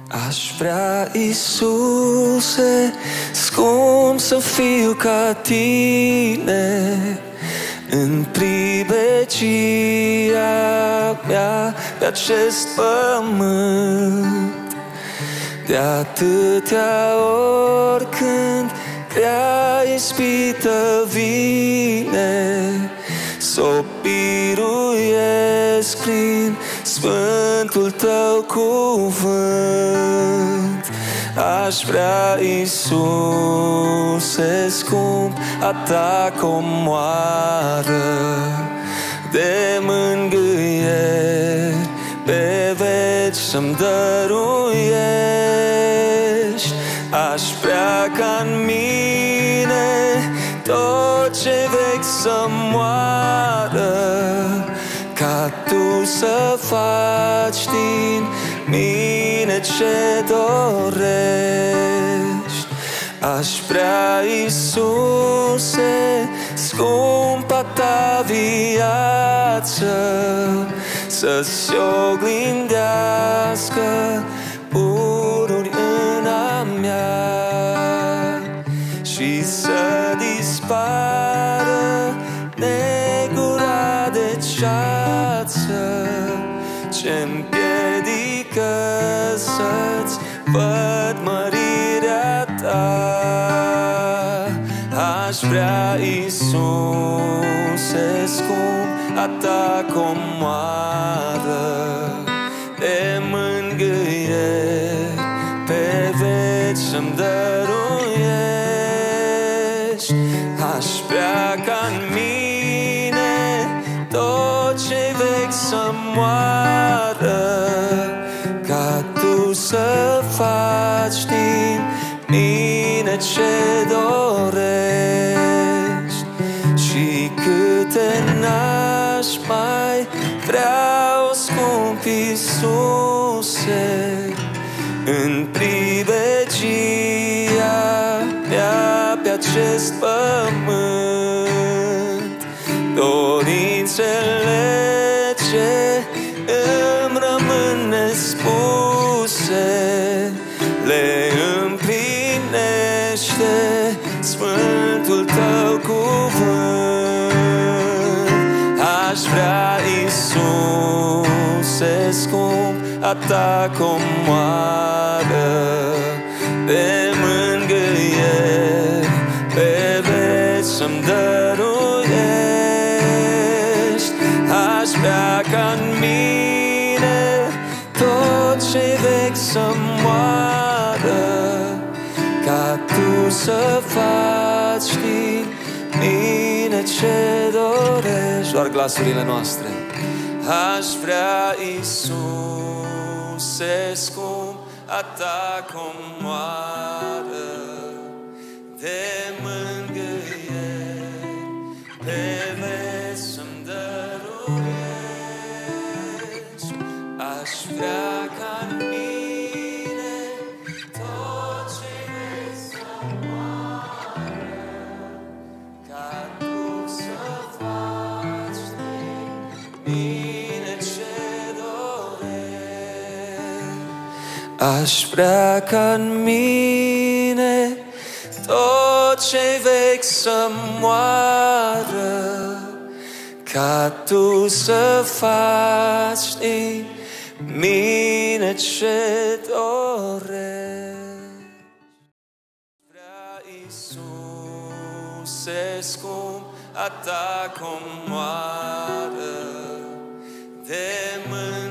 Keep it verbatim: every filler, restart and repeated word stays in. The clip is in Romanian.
Aș vrea, Iisuse, scump să fiu ca Tine în pribegia mea pe acest pământ. De atâtea ori când grea ispită vine, s-o biruiesc prin Sfântul Tău cuvânt. Aș vrea, Iisuse, scump, a Ta comoară de mângâieri pe veci să-mi dăruiești. Aș vrea ca-n mine tot ce vechi să moară, ca Tu să faci din mine ce dorești. Aș vrea, Iisuse, scumpa Ta viață să-ți oglindească pururi în a mea și să dispară negura de ceață ce-mi piedică să-ți văd mărirea Ta. Aș vrea, Iisuse, scump, a Ta comoară de mângâieri pe veci să-mi dăruiești. Aș vrea ca-n mine tot ce vechi să moară, ca Tu să faci din mine ce dorești. Și câte n-aș mai vreau, scump Iisuse, în pribegia mea pe acest pământ, dorințele ce îmi rămân nespuse le împlinește Sfântul Tău cuvânt. Aș vrea, Iisuse, scump, a Ta comoară de mângâieri pe veci să-mi dăruiești. Aș vrea ca-n mine tot ce vechi să moară, ca Tu să faci din mine ce dorești. Doar glasurile noastre. Aș vrea, Iisuse, scump, a Ta comoară de mângâieri pe veci să-mi dăruiești. Aș vrea ca-n mine tot ce vechi să moară, ca Tu să faci din mine ce dorești. Aș vrea ca-n mine tot ce vechi să moară, ca Tu să faci din mine ce dorești. Vrea, Iisuse, scump, a Ta comoară de mângâieri